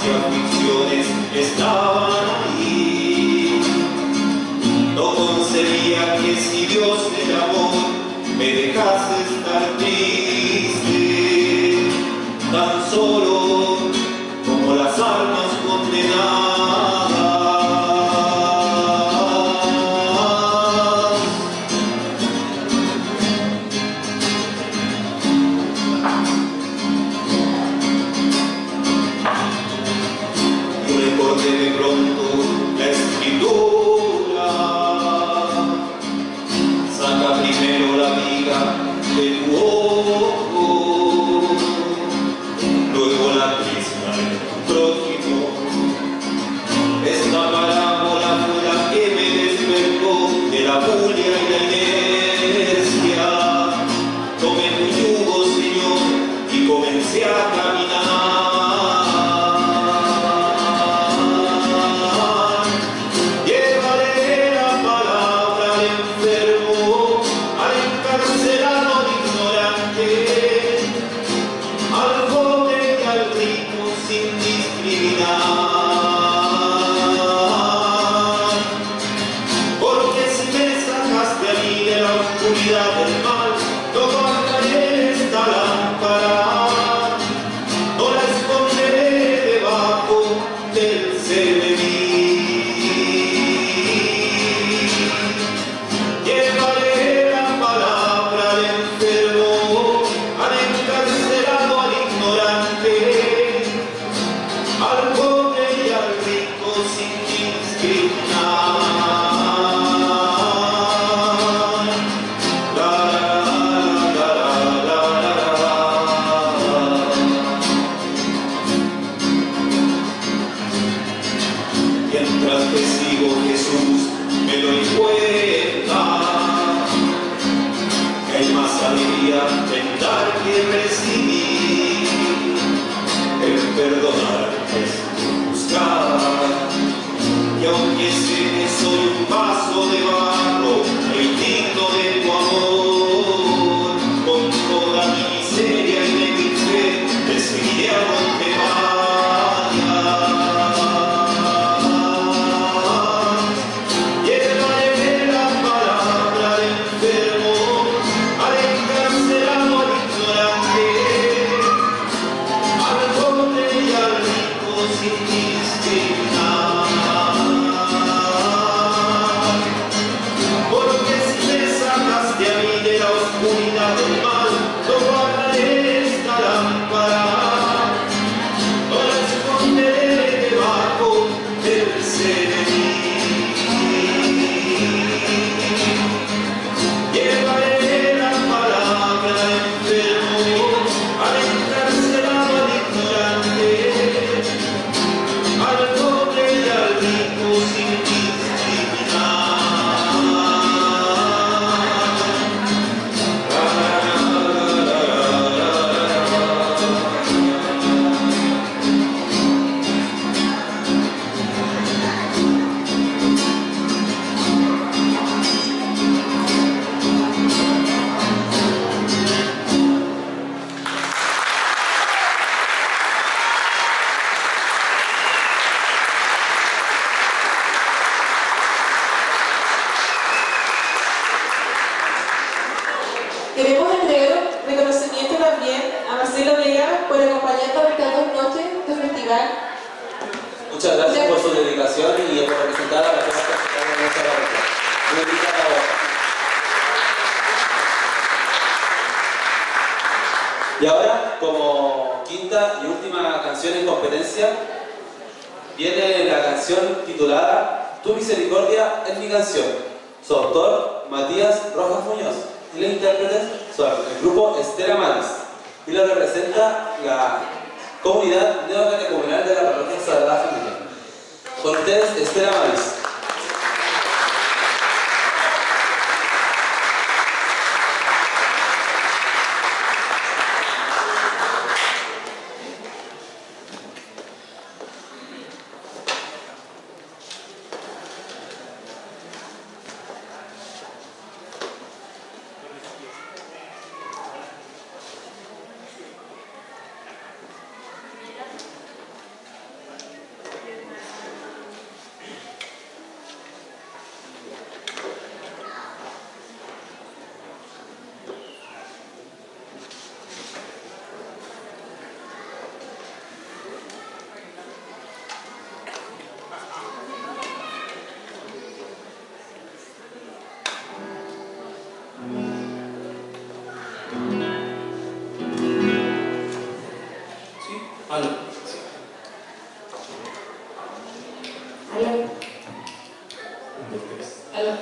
y aflicciones estaban ahí. No concebía que si Dios del amor me dejase estar triste, tan solo como las almas condenadas. Yo recordé de pronto la escritura: saca primero la viga de tu ojo, luego la trizna de tu prójimo. Esta parábola fue la que me despertó de la bulia y la inercia. Tomé tu yugo, Señor, y comencé a caminar. Llevaré la palabra al enfermo, al encarcelado, al ignorante, al pobre y al rico sin discriminar. Porque si me sacaste a mí de la oscuridad del mal, no guardaré esta lámpara, no la esconderé debajo del cerebrí. Llevaré la palabra al enfermo, al encarcelado, al ignorante, al pobre y al rico sin discriminar. Mientras te sigo, Jesús, me doy cuenta que hay más alegría en dar que recibir, en perdonar es buscar. Y aunque sé que soy un vaso de barro, indigno de tu amor, con toda mi miseria y de mi fe, te seguiré a donde vayas. Llevaré la palabra al enfermo, al encarcelado, al ignorante, al pobre y al rico sin discriminar. Porque si me sacaste a mí de la oscuridad del mal, no guardaré esta lámpara, no la esconderé debajo del cerebrí. Llevaré la palabra al enfermo, al encarcelado, al ignorante, al pobre y al rico sin discriminar. Queremos entregar un reconocimiento también a Marcelo Vega por acompañarnos estas 2 noches de festival. Muchas gracias por su dedicación y por representar a la gente que está en esta parroquia. Muy linda labor. Y ahora, como quinta y última canción en competencia, viene la canción titulada Tu misericordia es mi canción. Su autor, Matías Rojas Muñoz. Y los intérpretes son el grupo Estela Maris. Y lo representa la comunidad neocatecumenal de la parroquia Sagrada Familia. Con ustedes, Estela Maris. Alan. Alan.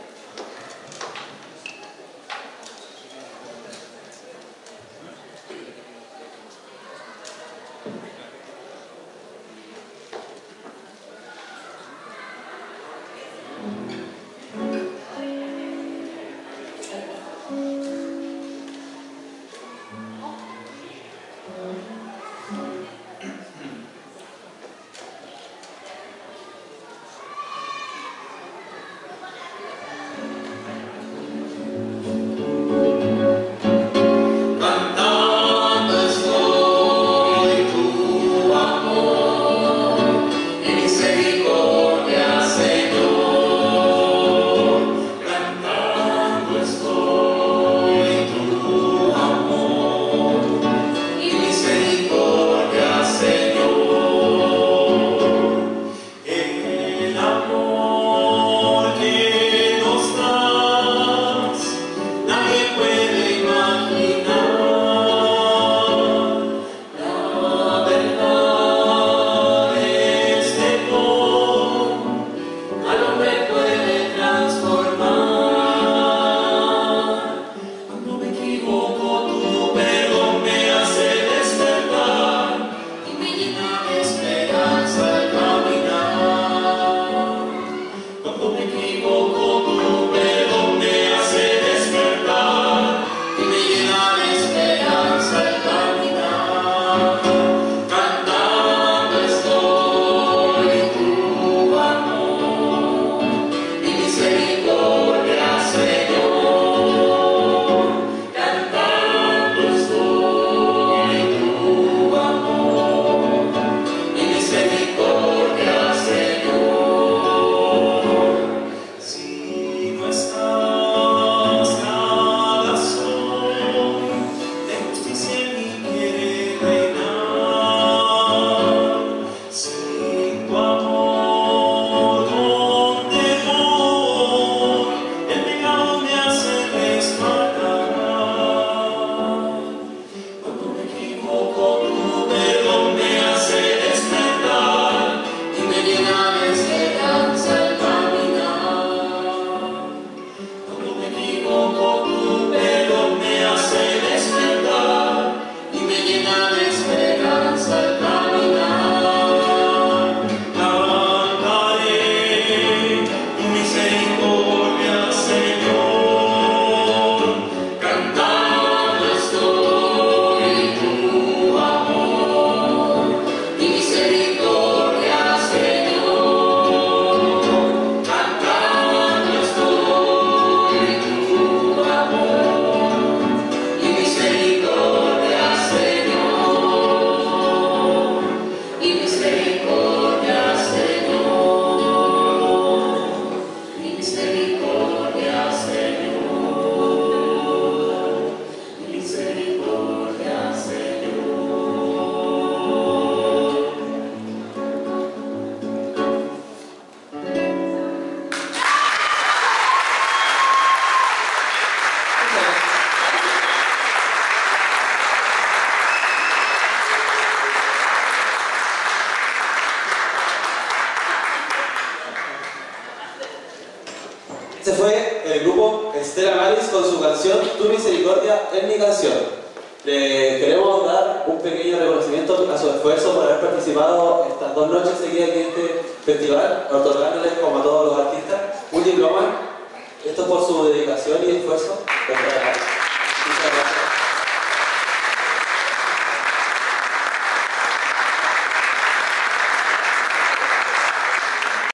Este fue el grupo Estela Maris con su canción Tu Misericordia es mi canción. Le queremos dar un pequeño reconocimiento a su esfuerzo por haber participado estas 2 noches seguidas en este festival, otorgándoles, como a todos los artistas, un diploma. Esto por su dedicación y esfuerzo. Muchas gracias.